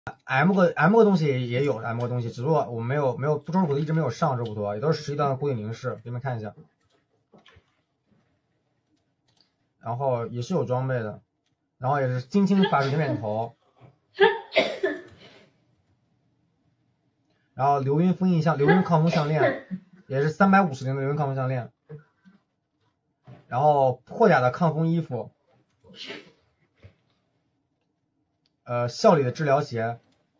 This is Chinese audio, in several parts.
M 个东西也有 M 个东西，只不过我没有周日普陀一直没有上周普陀，也都是11段的固定零式，给你们看一下。然后也是有装备的，然后也是金青法术点头，然后流云封印流云抗风项链，也是350零的流云抗风项链，然后破甲的抗风衣服。效里的治疗鞋，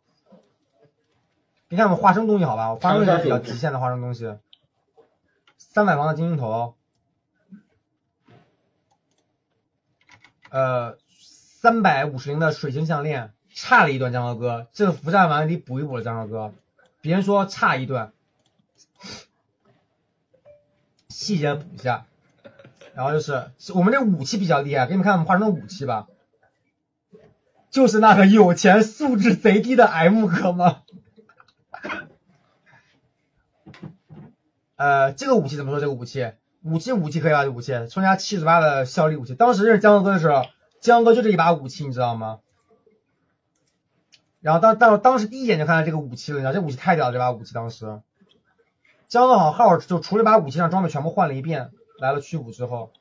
你看我们化生东西好吧，我化生东西比较极限的化生东西，300房的金鹰头，350的水晶项链，差了一段江河哥，这个伏战完得补一补了江河哥，别人说差一段，细节补一下，然后就是我们这武器比较厉害，给你们看我们化生的武器吧。就是那个有钱素质贼低的 M 哥吗？这个武器怎么说？这个武器可以吧？这武器冲加78的效力武器。当时认识江河哥的时候，江河哥就这一把武器，你知道吗？然后当时第一眼就看到这个武器了，你知道这武器太屌了，这把武器当时。江河好号就除了把武器上装备全部换了一遍，来了曲阜之后，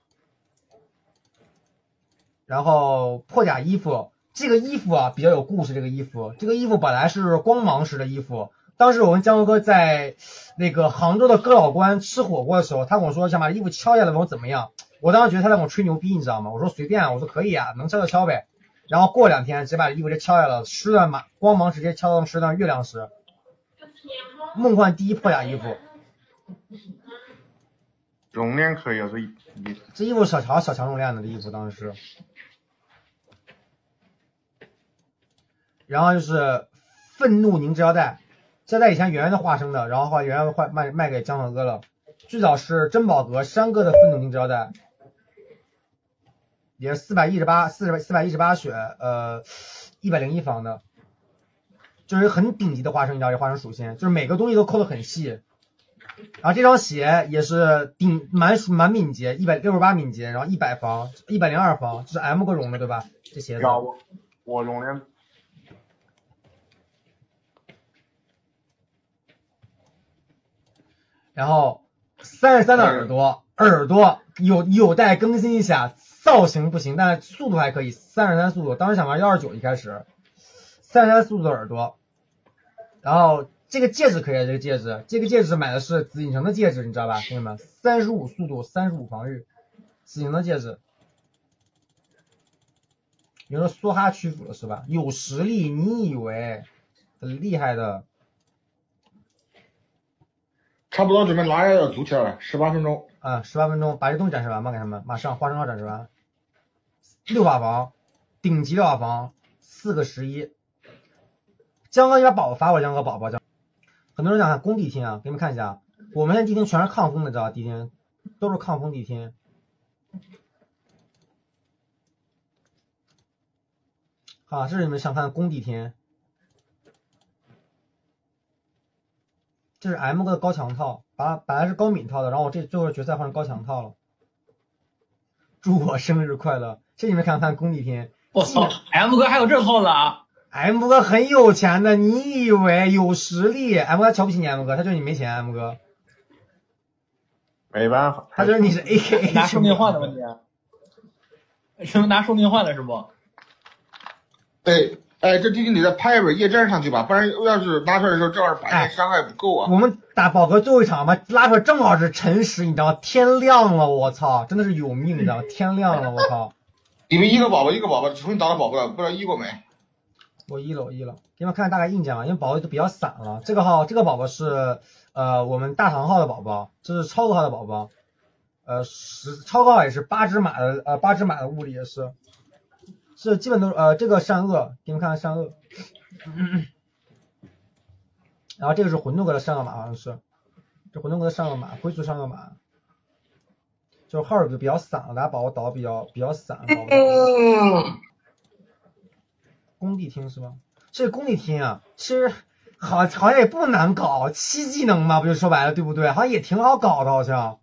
然后破甲衣服。这个衣服啊比较有故事，这个衣服本来是光芒石的衣服，当时我跟江河哥在那个杭州的哥老关吃火锅的时候，他跟我说想把衣服敲下来问我怎么样，我当时觉得他在跟我吹牛逼，你知道吗？我说随便，我说可以啊，能敲就敲呗。然后过2天直接把衣服直接敲下来了，10段光芒直接敲到10段月亮石，梦幻第一破甲衣服， 熔炼可以啊， 这衣服小强熔炼的这衣服当时是。然后就是愤怒凝脂腰带，这在以前圆圆的化生的，然后后来圆圆卖给江河哥了。最早是珍宝阁山哥的愤怒凝脂腰带，也是418血，101防的，就是很顶级的化生，你知道这化生属性，就是每个东西都抠得很细。然后这双鞋也是蛮敏捷，168敏捷，然后100防，102防，这是 M 哥熔的对吧？这鞋子。 我熔炼。 然后33的耳朵有待更新一下，造型不行，但是速度还可以，33速度，当时想玩129一开始，33速度的耳朵，然后这个戒指可以，这个戒指买的是紫禁城的戒指，你知道吧，兄弟们，35速度，35防御，紫禁城的戒指，有人说梭哈屈服了是吧？有实力，你以为很厉害的。 差不多准备拿要组起来了，18分钟。 18分钟，把这东西展示完吧，给他们，马上化生号展示完。6把防，顶级6把防，4个11。江哥，你把宝宝发我，江哥宝宝。很多人想看攻地听啊，给你们看一下，我们现在地听全是抗风的，知道吧？地听都是抗风地听。好，这是你们想看的攻地听。这是 M 哥的高强套，本来是高敏套的，然后我最后决赛换成高强套了。祝我生日快乐！这你们看工地听。 我操 ，M 哥还有这套子啊 ！M 哥很有钱的，你以为有实力 ？M 哥瞧不起你 ，M 哥，他觉得你没钱 ，M 哥。 没办法， 他觉得你是 AKA。 拿寿命换的问题啊？是拿寿命换的是不？ 对。哎，这弟弟你再拍一本夜战上去吧，不然要是拉出来的时候正好白天伤害不够啊。 我们打宝哥最后一场嘛，拉出来正好是辰时，你知道吗？天亮了，我操，真的是有命，你知道吗？天亮了，我操！ 你们一个宝宝，重新打到宝宝了，不知道一过没？ 我一了，给你们看大概硬件吧，因为宝宝都比较散了。这个宝宝是我们大唐号的宝宝，这是超高号的宝宝，超高号也是8只马的物理也是。是基本都是这个善恶，给你们看看善恶，然后这个是魂斗哥的善恶马，好像是，这魂斗哥的善恶马，龟族善恶马，就是号比较散了，大家宝宝倒比较散，工地听是吧？这个工地听啊，其实好像也不难搞，7技能嘛，不就说白了对不对？好像也挺好搞的，好像。